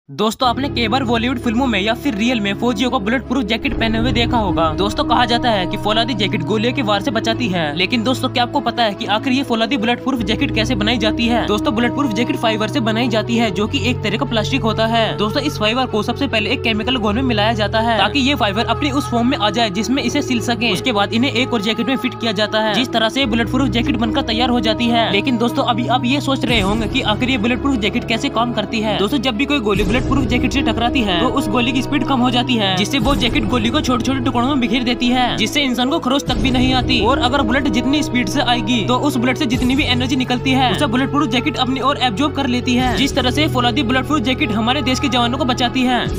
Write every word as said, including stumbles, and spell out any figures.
दोस्तों आपने कई बार बॉलीवुड फिल्मों में या फिर रियल में फौजियों को बुलेट प्रूफ जैकेट पहने हुए देखा होगा। दोस्तों कहा जाता है कि फौलादी जैकेट गोलियों के वार से बचाती है, लेकिन दोस्तों क्या आपको पता है कि आखिर ये फौलादी बुलेट प्रूफ जैकेट कैसे बनाई जाती है? दोस्तों बुलेट प्रूफ जैकेट फाइबर से बनाई जाती है, जो कि एक तरह का प्लास्टिक होता है। दोस्तों इस फाइबर को सबसे पहले एक केमिकल घोल में मिलाया जाता है ताकि ये फाइबर अपनी उस फॉर्म में आ जाए जिसमें इसे सिल सके। उसके बाद इन्हें एक और जैकेट में फिट किया जाता है, जिस तरह से बुलेट प्रूफ जैकेट बनकर तैयार हो जाती है। लेकिन दोस्तों अभी आप ये सोच रहे होंगे कि आखिर ये बुलेट प्रूफ जैकेट कैसे काम करती है। दोस्तों जब भी कोई गोली बुलेट प्रूफ जैकेट से टकराती है तो उस गोली की स्पीड कम हो जाती है, जिससे वो जैकेट गोली को छोटे छोटे टुकड़ों में बिखेर देती है, जिससे इंसान को खरोच तक भी नहीं आती। और अगर बुलेट जितनी स्पीड से आएगी तो उस बुलेट से जितनी भी एनर्जी निकलती है उसे बुलेट प्रूफ जैकेट अपनी ओर एब्जॉर्ब कर लेती है। जिस तरह से फौलादी बुलेट प्रूफ जैकेट हमारे देश के जवानों को बचाती है।